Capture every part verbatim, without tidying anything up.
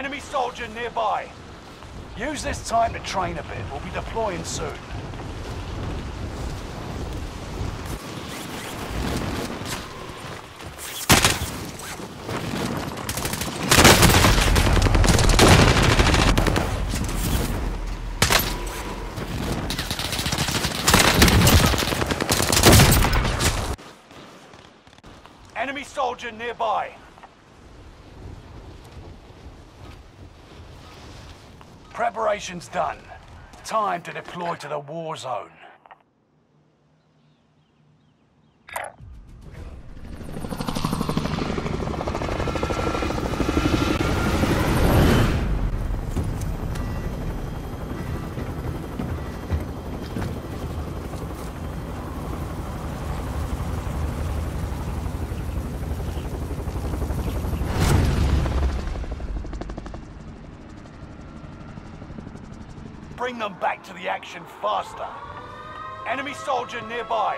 Enemy soldier nearby. Use this time to train a bit. We'll be deploying soon. Enemy soldier nearby. Preparation's done. Time to deploy to the war zone. Bring them back to the action faster. Enemy soldier nearby.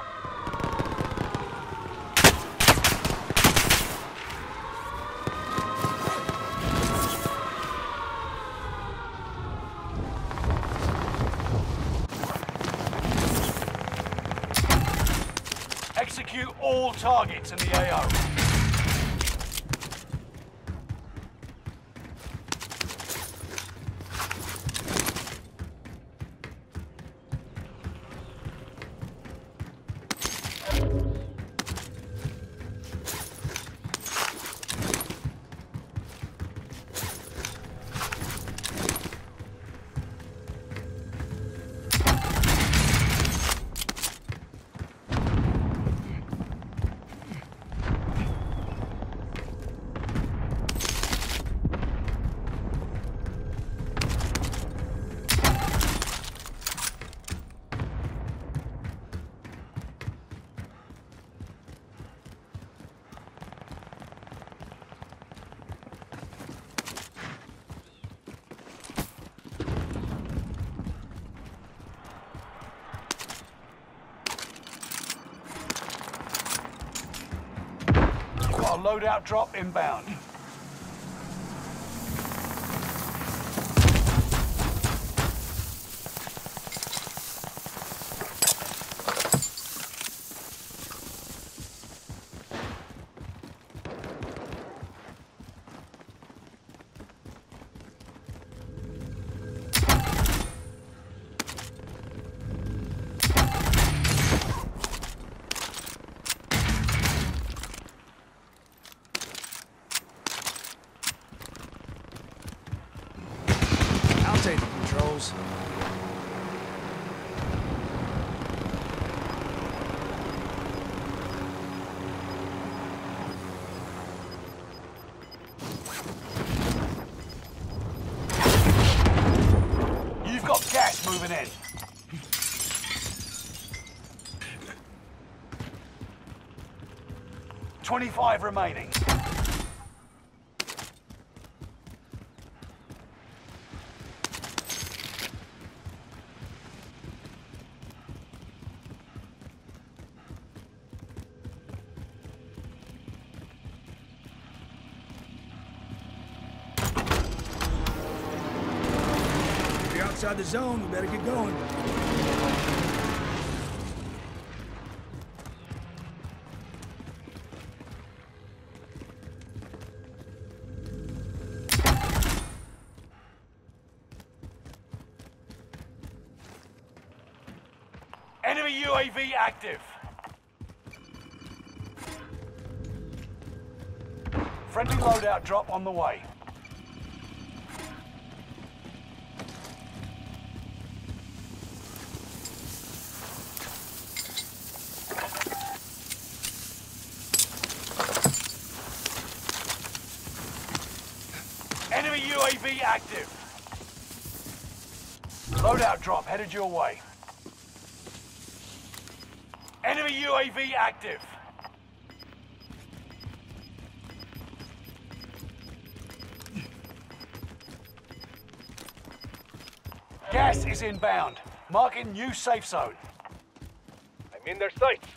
Execute all targets in the A O. Got a loadout drop inbound. Take the controls. You've got gas moving in. twenty-five remaining. Outside the zone, we better get going. Enemy U A V active. Friendly loadout drop on the way. Enemy U A V active. Loadout drop headed your way. Enemy U A V active. Gas is inbound. Marking new safe zone. I'm in their sights.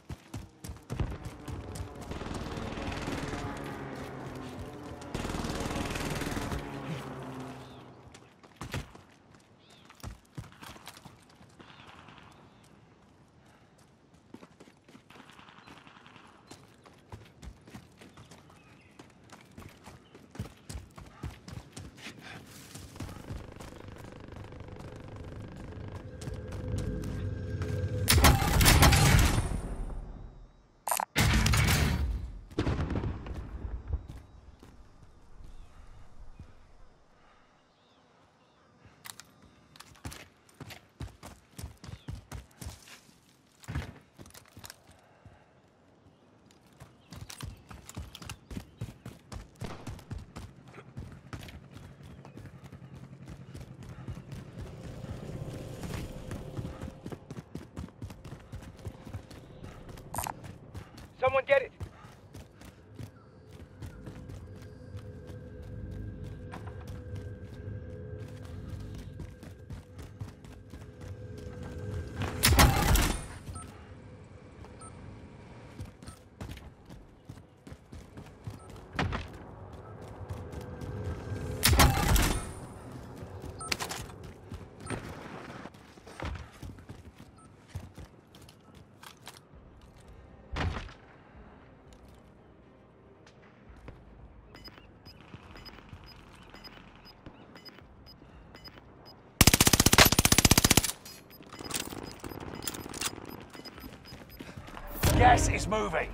Gas is moving.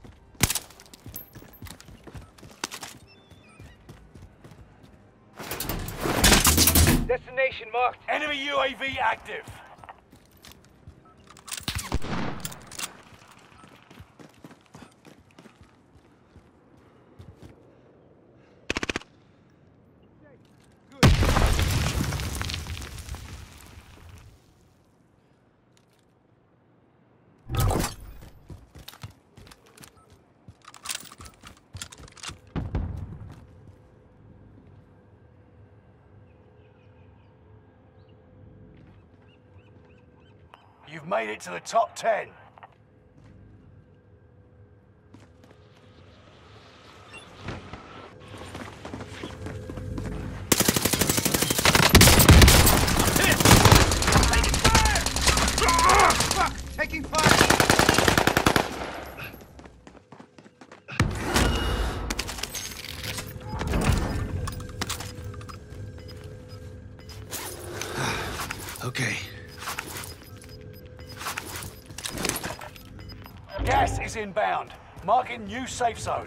Destination marked. Enemy U A V active. You've made it to the top ten. Taking fire! Okay. Gas is inbound. Marking new safe zone.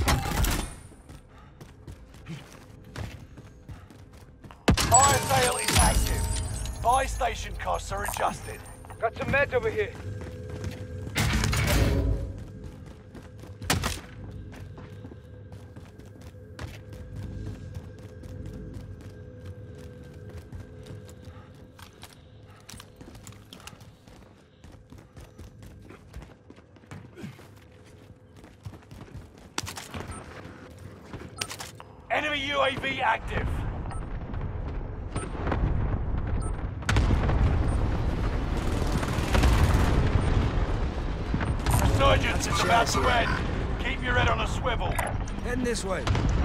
Fire sale is active. Buy station costs are adjusted. Got some meds over here. Enemy U A V active. Resurgence is about to end. Keep your head on a swivel. Heading this way.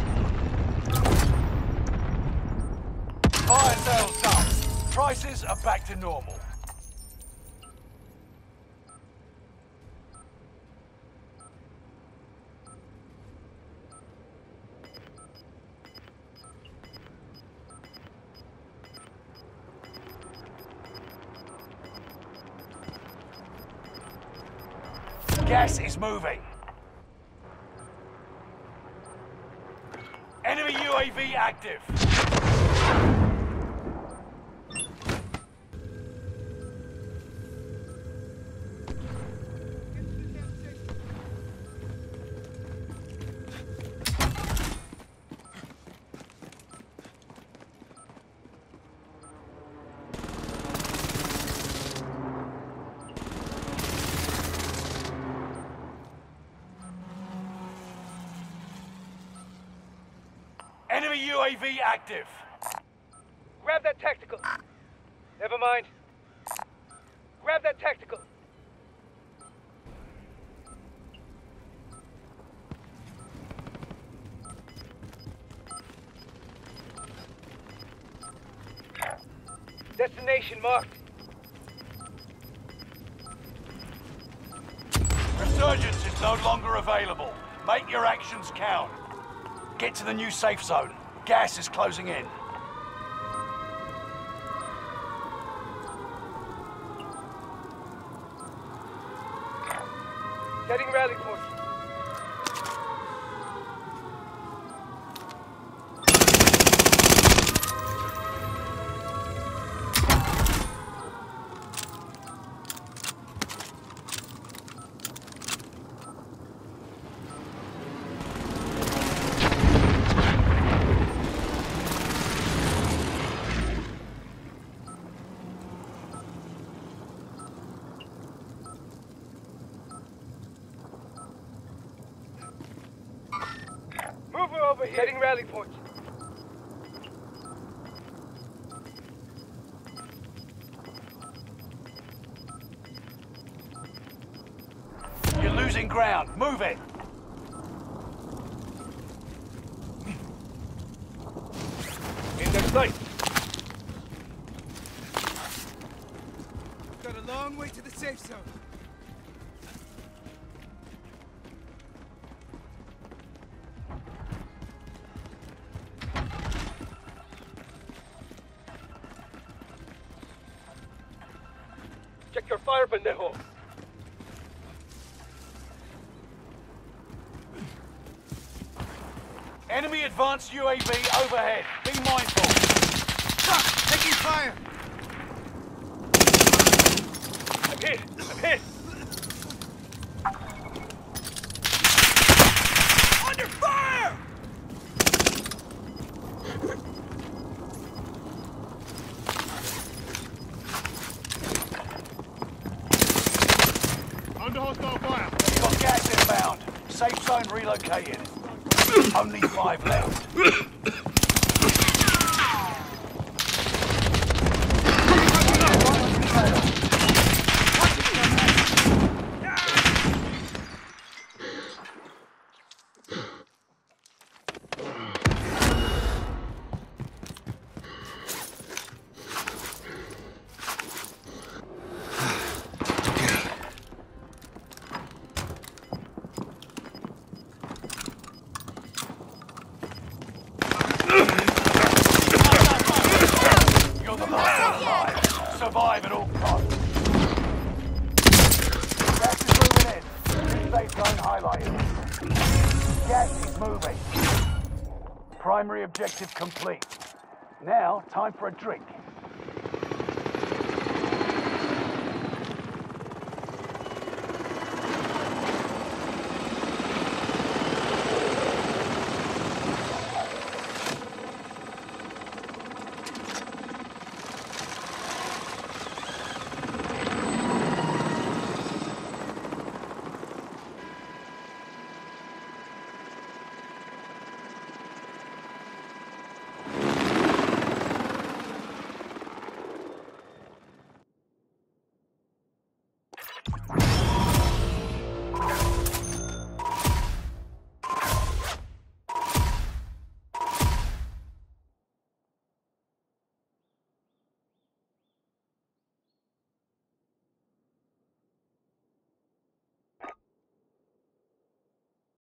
Fire sales done. Prices are back to normal. Gas is moving. Enemy U A V active. Enemy U A V active. Grab that tactical. Never mind. Grab that tactical. Destination marked. Resurgence is no longer available. Make your actions count. Get to the new safe zone. Gas is closing in. Setting rally point. Over here. Setting rally point. You're losing ground. Move it. In their sight. Got a long way to the safe zone. Check your fire, pendejo. Enemy advanced U A V overhead. Be mindful. Truck! Taking fire! I'm hit! I'm hit! Under fire! Under hostile fire. You've got gas inbound. Safe zone relocated. Only five left. You're the last one alive. Survive at all costs. Gas is moving in. New safe zone highlighted. Gas is moving. Primary objective complete. Now, time for a drink.